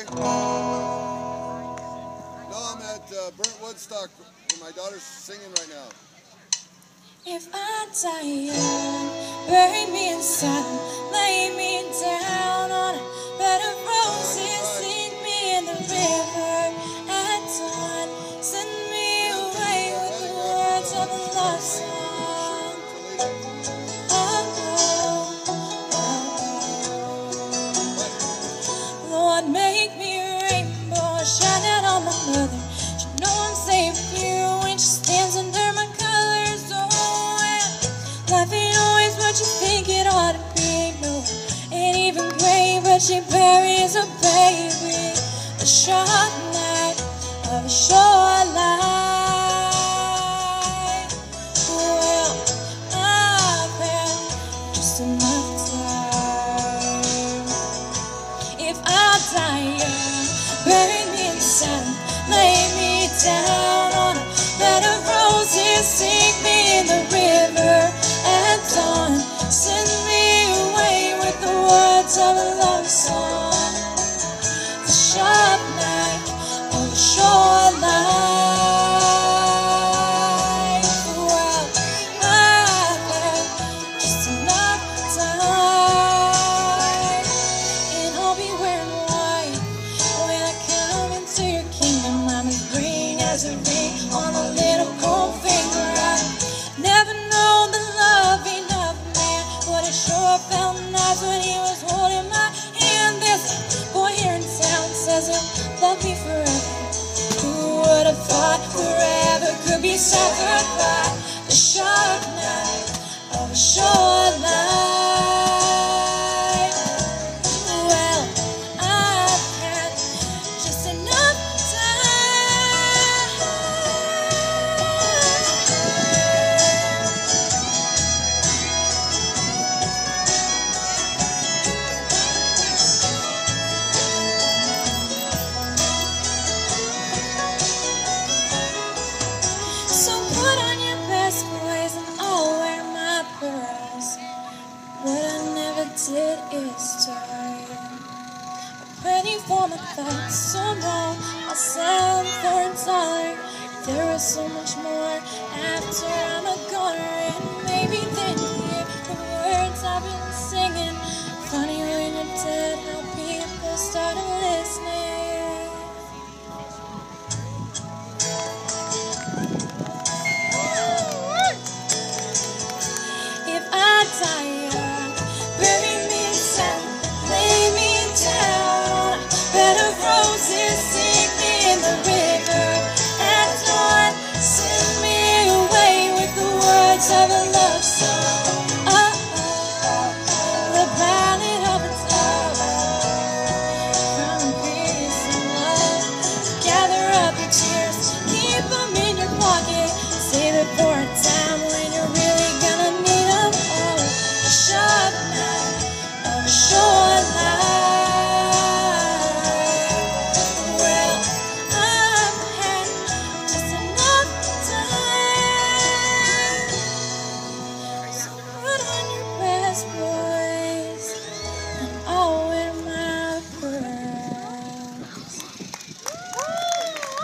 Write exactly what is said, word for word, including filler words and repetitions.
sing? No, I'm at uh, Burnt Woodstock where my daughter's singing right now. If I die young, bury me in silence, lay me down on a bed of roses, sink me in the river at dawn, send me away with the words of a love song. Oh, oh, oh. Lord, make me a rainbow, shine out on my mother. She know I'm safe here when she stands under my colors. Life ain't always what you think it ought to be, no. Ain't even great, but she buries a baby. A short night of a short life. Well, I've had just enough time. If I die young, bury me in sand, lay me down on a bed of roses, sink me in the river at dawn, send me away with the words of a love song. The sharp night of a short life. Well, I've had just enough time, and I'll be wearing white when I come into your kingdom. I'm as green as a ring on a little cold finger. I never known the loving of man, but it sure felt nice when he was holding my hand. There's a boy here in town says he'll love me forever. Who would have thought forever could be severed by the sharp night of a short life? Well, I've had just enough time. So put on your best boys and I'll wear my pearls. What I never did is turn a penny for my thoughts. So long, I'll sell them for a dollar. There is so much more after I'm a goner, and maybe then